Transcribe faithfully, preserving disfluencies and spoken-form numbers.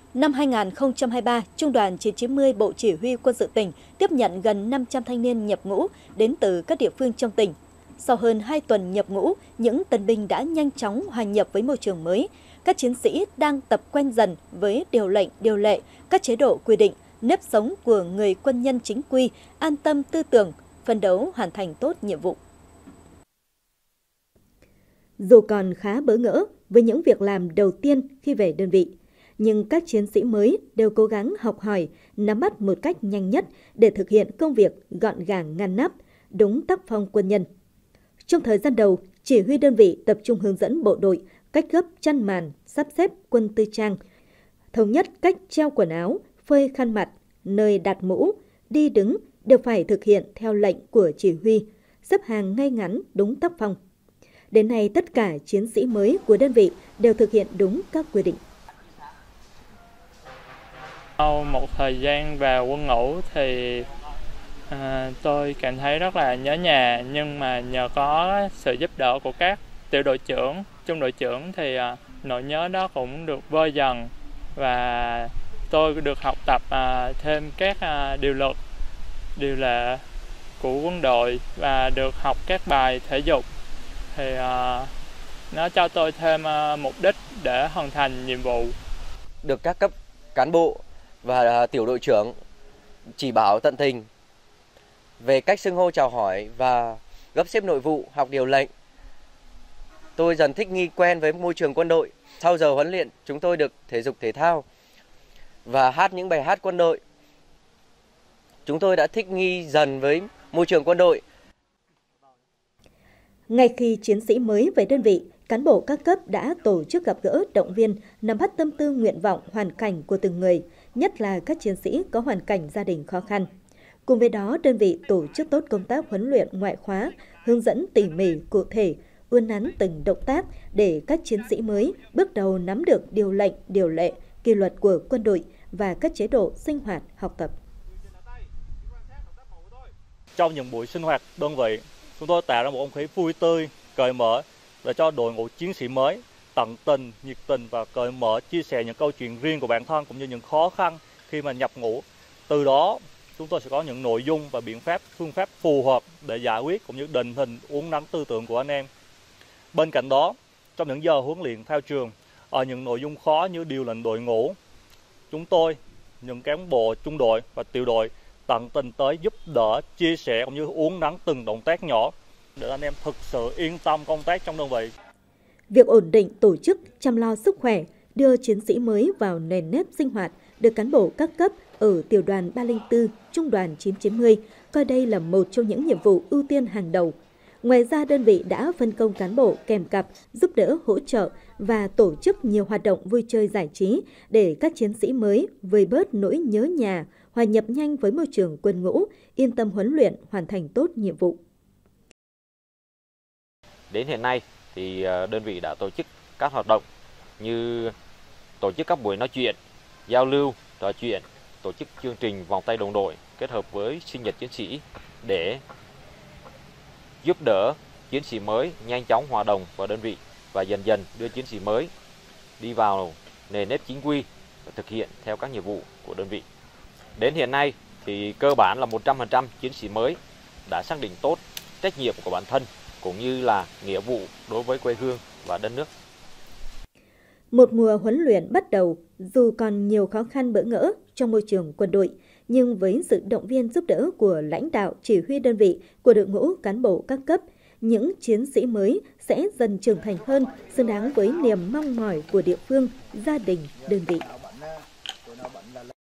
Năm hai nghìn không trăm hai mươi ba, Trung đoàn chín chín mươi Bộ Chỉ huy Quân sự tỉnh tiếp nhận gần năm trăm thanh niên nhập ngũ đến từ các địa phương trong tỉnh. Sau hơn hai tuần nhập ngũ, những tân binh đã nhanh chóng hòa nhập với môi trường mới. Các chiến sĩ đang tập quen dần với điều lệnh, điều lệ, các chế độ quy định, nếp sống của người quân nhân chính quy, an tâm tư tưởng, phấn đấu hoàn thành tốt nhiệm vụ. Dù còn khá bỡ ngỡ với những việc làm đầu tiên khi về đơn vị, nhưng các chiến sĩ mới đều cố gắng học hỏi, nắm bắt một cách nhanh nhất để thực hiện công việc gọn gàng ngăn nắp, đúng tác phong quân nhân. Trong thời gian đầu, chỉ huy đơn vị tập trung hướng dẫn bộ đội cách gấp chăn màn, sắp xếp quân tư trang, thống nhất cách treo quần áo, phơi khăn mặt, nơi đặt mũ, đi đứng đều phải thực hiện theo lệnh của chỉ huy, xếp hàng ngay ngắn đúng tác phong. Đến nay, tất cả chiến sĩ mới của đơn vị đều thực hiện đúng các quy định. Sau một thời gian vào quân ngũ thì à, tôi cảm thấy rất là nhớ nhà, nhưng mà nhờ có sự giúp đỡ của các tiểu đội trưởng, trung đội trưởng thì à, nỗi nhớ đó cũng được vơi dần, và tôi được học tập à, thêm các à, điều luật, điều lệ của quân đội và được học các bài thể dục, thì à, nó cho tôi thêm à, mục đích để hoàn thành nhiệm vụ. Được các cấp cán bộ và tiểu đội trưởng chỉ bảo tận tình về cách xưng hô chào hỏi và gấp xếp nội vụ, học điều lệnh. Tôi dần thích nghi quen với môi trường quân đội. Sau giờ huấn luyện, chúng tôi được thể dục thể thao và hát những bài hát quân đội. Chúng tôi đã thích nghi dần với môi trường quân đội. Ngay khi chiến sĩ mới về đơn vị, cán bộ các cấp đã tổ chức gặp gỡ, động viên, nắm bắt tâm tư, nguyện vọng, hoàn cảnh của từng người, nhất là các chiến sĩ có hoàn cảnh gia đình khó khăn. Cùng với đó, đơn vị tổ chức tốt công tác huấn luyện ngoại khóa, hướng dẫn tỉ mỉ, cụ thể, uốn nắn từng động tác để các chiến sĩ mới bước đầu nắm được điều lệnh, điều lệ, kỷ luật của quân đội và các chế độ sinh hoạt, học tập. Trong những buổi sinh hoạt đơn vị, chúng tôi tạo ra một không khí vui tươi, cởi mở để cho đội ngũ chiến sĩ mới tận tình, nhiệt tình và cởi mở chia sẻ những câu chuyện riêng của bản thân cũng như những khó khăn khi mà nhập ngũ. Từ đó, chúng tôi sẽ có những nội dung và biện pháp, phương pháp phù hợp để giải quyết cũng như định hình, uốn nắn tư tưởng của anh em. Bên cạnh đó, trong những giờ huấn luyện theo trường, ở những nội dung khó như điều lệnh đội ngũ, chúng tôi, những cán bộ trung đội và tiểu đội tận tình tới giúp đỡ, chia sẻ cũng như uốn nắn từng động tác nhỏ để anh em thực sự yên tâm công tác trong đơn vị. Việc ổn định tổ chức, chăm lo sức khỏe, đưa chiến sĩ mới vào nền nếp sinh hoạt được cán bộ các cấp ở tiểu đoàn ba không bốn, trung đoàn chín chín mươi coi đây là một trong những nhiệm vụ ưu tiên hàng đầu. Ngoài ra, đơn vị đã phân công cán bộ kèm cặp, giúp đỡ, hỗ trợ và tổ chức nhiều hoạt động vui chơi giải trí để các chiến sĩ mới vơi bớt nỗi nhớ nhà, hòa nhập nhanh với môi trường quân ngũ, yên tâm huấn luyện, hoàn thành tốt nhiệm vụ. Đến hiện nay thì đơn vị đã tổ chức các hoạt động như tổ chức các buổi nói chuyện, giao lưu, trò chuyện, tổ chức chương trình vòng tay đồng đội kết hợp với sinh nhật chiến sĩ để giúp đỡ chiến sĩ mới nhanh chóng hòa đồng vào đơn vị và dần dần đưa chiến sĩ mới đi vào nền nếp chính quy và thực hiện theo các nhiệm vụ của đơn vị. Đến hiện nay thì cơ bản là một trăm phần trăm chiến sĩ mới đã xác định tốt trách nhiệm của bản thân cũng như là nghĩa vụ đối với quê hương và đất nước. Một mùa huấn luyện bắt đầu, dù còn nhiều khó khăn bỡ ngỡ trong môi trường quân đội, nhưng với sự động viên giúp đỡ của lãnh đạo, chỉ huy đơn vị, của đội ngũ cán bộ các cấp, những chiến sĩ mới sẽ dần trưởng thành hơn, xứng đáng với niềm mong mỏi của địa phương, gia đình, đơn vị.